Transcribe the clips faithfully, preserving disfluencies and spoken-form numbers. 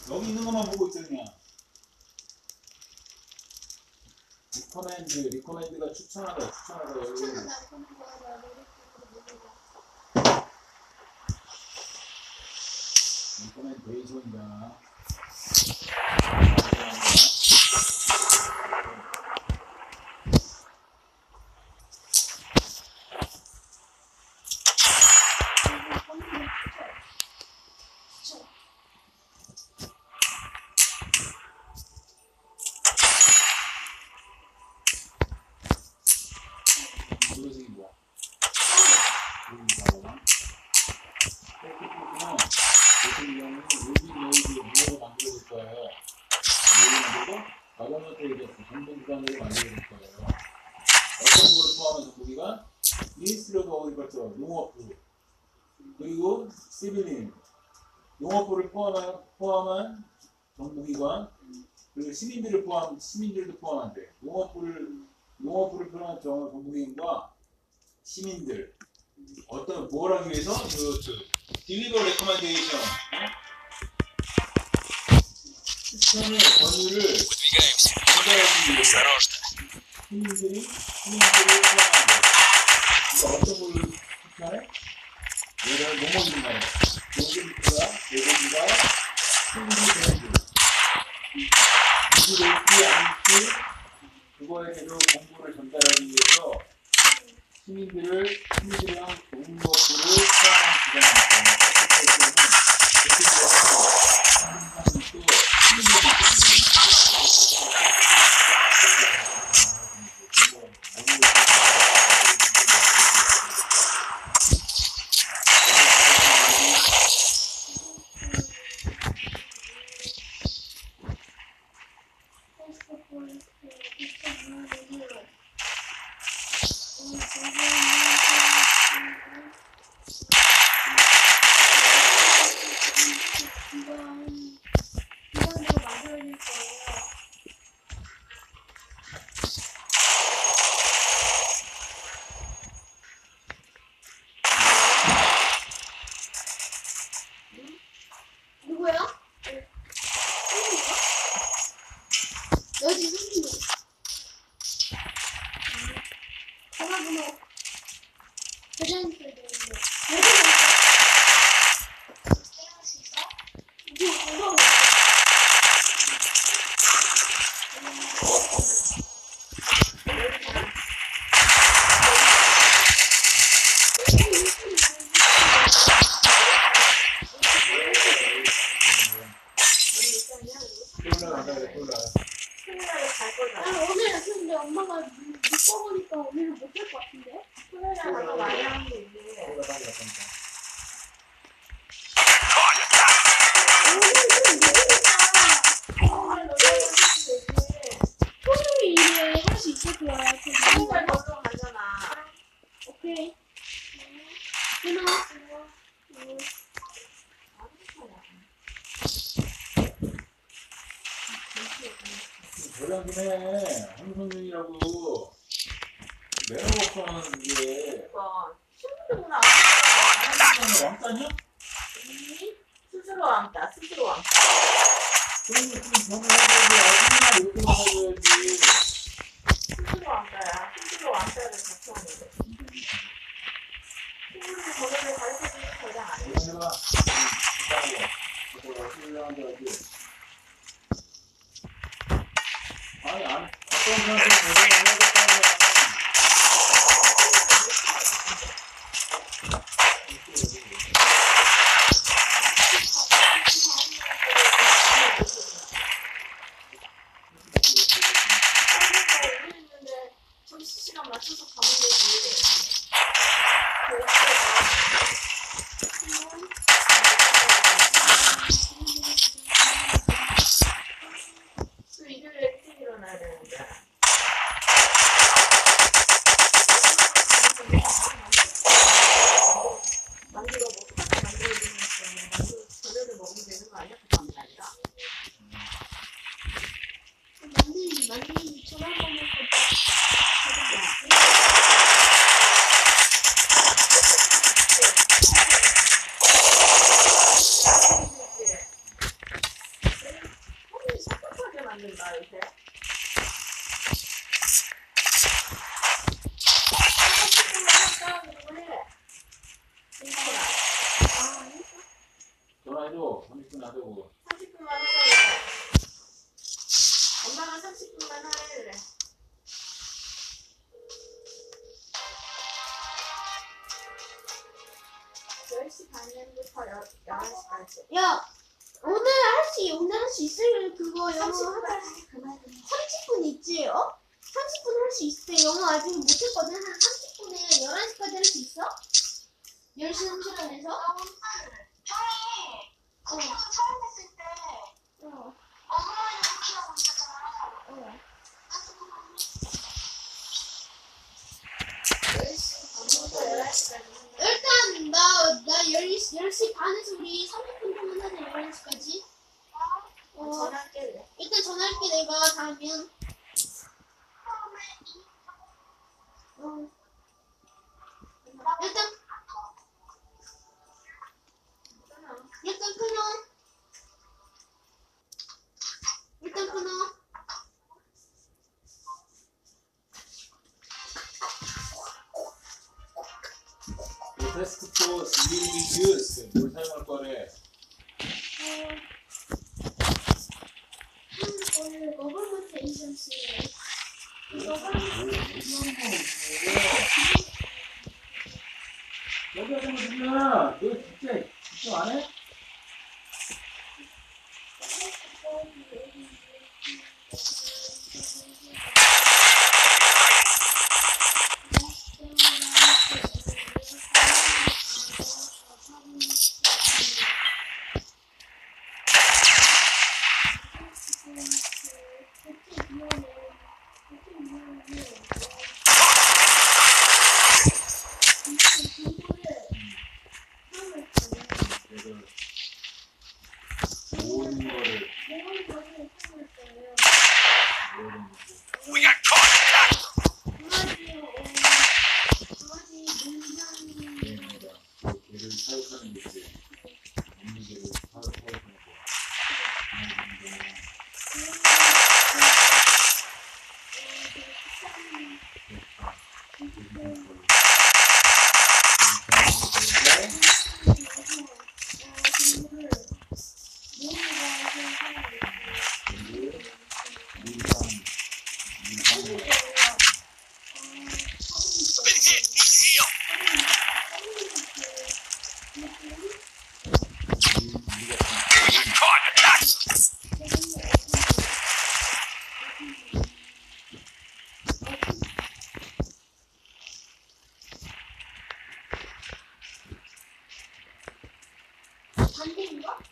여기 있는 것만 보고 있어 그냥. 리커맨드, 리커맨드가 추천하다, 추천하다 여기. 추천하다. 리커맨데이션이다. 노란색이 뭐야? 여기다가 이렇게 보시면 이거는 로딩 메이드 무엇을 만들어줄 거예요. 메이드도 가정노트에 정보기관으로 만들어줄 거예요. 어떤 부분을 포함한 정보기관? 미니스트리 오브 어그리컬처, 농업부, 그리고 시빌린, 농업부를 포함한, 포함한 정보기관, 그리고 시민들을 포함, 시민들도 포함한대. 농업부를 농업부를 포함한 정보기관과 시민들 어떤 뭘 하기 위해서 이것도 딜리버 레코멘데이션 추천의 권유를 전달하기 위해서 시민들이 시민들을 포함한다. 이거 어떤 걸 추천해? 얘가 농업인 말이야. 농업부가 농업부가 시민들이 되는 줄 누구 될지 아닐지 그거에 대해서 공부를 전달하기 위해서 시민들을, 시민들이랑 농업부를 포함한 기관입니다. 그렇게 해서 시민들이 저렴긴 해. 황성윤이라고 매너 걱정하는 게 신문대구나. 왕따냐? 스스로 왕따, 스스로 왕따. 그러면 좀 전화해줘야지. 아줌마 이렇게 말해줘야지. 스스로 왕따야. 스스로 왕따를 갖춰오는 거. 친구들이 번호를 가르쳐주는 게 저장 안 해. 이거 해봐. 이거 훈련한다 하지. 아니, 안, 어떤 사람들은 대단히 해야겠다는 거야. 점심시간 맞춰서 가면 되지. 또 일요일에 일찍 일어나야 되는데. 만든다 요새. 전화해줘. 삼십 분 하자고. 삼십 분만 하래. 엄마가 삼십 분만 하래. 열 시 반부터 열한 시까지. 야, 오늘 할 수, 오늘 할 수 있을 그거 영어 삼십 하다 분까지 그만. 삼십 분 있지, 어? 삼십 분 할 수 있을 영어 아직 못했거든. 한 삼십 분에 열한 시까지 할 수 있어? 열 시 삼십 분에서? 형이 쿠키를 처음 했을 때 어, 어머니 쿠키라고 있었잖아. 어. 열 시 반부터 열한 시까지. 일단, 나, 나 열, 열 시 반에서 우리 삼십 분 동안 하자, 열한 시까지. 어, 전화할게. 일단 전화할게, 내가, 다음엔. 어. 일단, 일단 끊어. 일단 끊어. The task force will be used. 뭘 사용할 거래? 오늘 거버먼트 에이전시. 여기 하자고 누구야? 너 진짜 집중 안 해? 그래서 모든 거를 모든 거를 개입니다. 그 개를 사육하는 게 있어요. 없는 개를 사- 사육하는 거. 반대인가?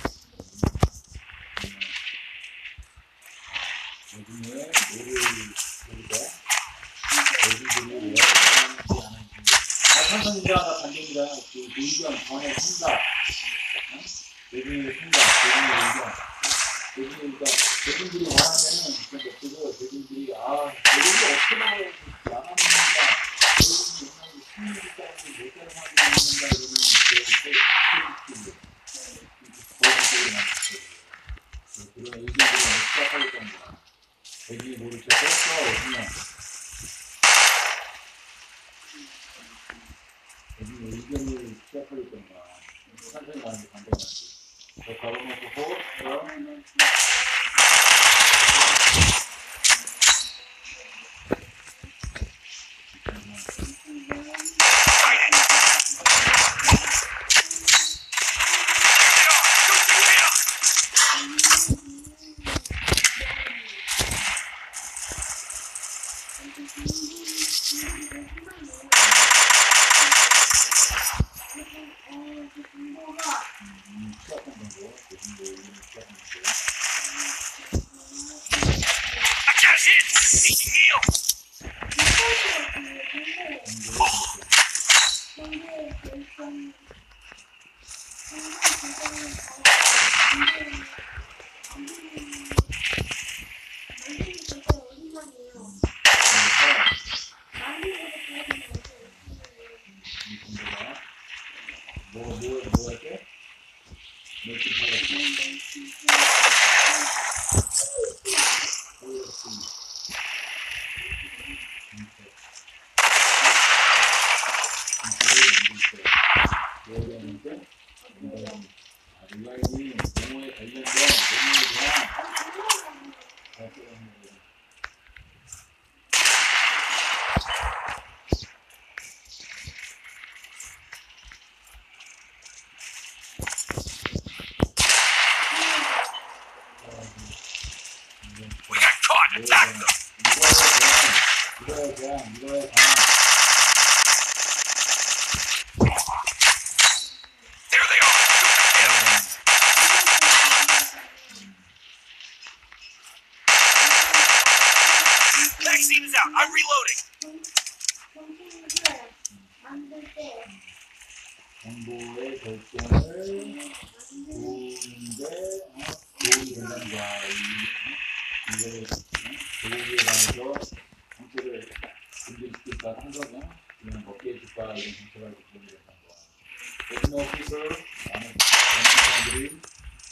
요즘에 뭐를 보니까 대중들이 왜 하는지 안 하는지. 아, 삼성이다, 나 반대입니다. 그 의견 전에 생각. 대중의 생각, 대중의 의견. 대중의 의견. 대중들이 원하면은 그런 것들을 대중들이 아, 대중이 어떻게 나와야 될지 안 하는 건가. 대중이 옛날에 승리를 따르고 못 따르는 사람들이 있는가 이러면 그런 게 거짓적으로 나왔어요. 그런 의견들을 시작하겠다는 거야. 대중이 뭐를 저 뺐어, 그냥. 대중의 의견을 시작하겠다는 거야. 찬성이 나는지 반대가 나는지. 저 가로놓고, 저, 이거에 대한 이거에 대한 Vaccine is out. I'm reloading. 정신을 만들 때 정보의 결정을 도우는데 어, 도움이 된다는 거야. 이, 어? 이거를 어? 도움에 관해서 정체를 준비시킬까 한 거냐? 그냥 먹게 해줄까 이런 정체가 도움이 된다는 거야. 요즘 오피서 많은 사람들이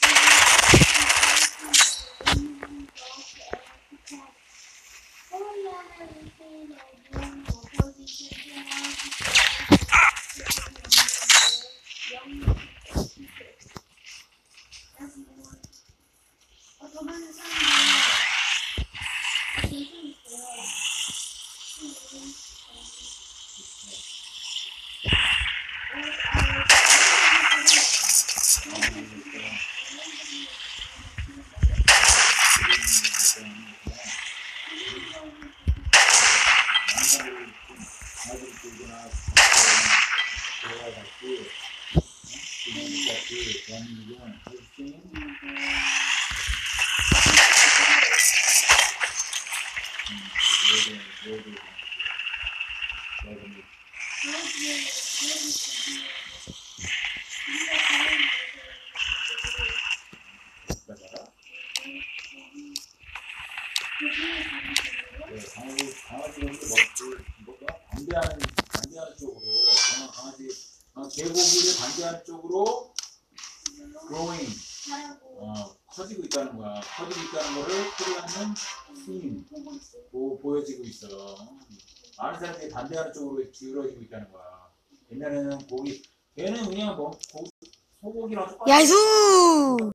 반대하는 반대하는 쪽으로 그냥 강아지 개고기를 반대하는 쪽으로 growing 어, 커지고 있다는 거야. 커지고 있다는 거를 코리아는 힘 보, 보여지고 있어. 많은 사람들이 반대하는 쪽으로 기울어지고 있다는 거야. 옛날에는 고기 걔는 그냥 뭐 고, 소고기랑 똑같아. 야수!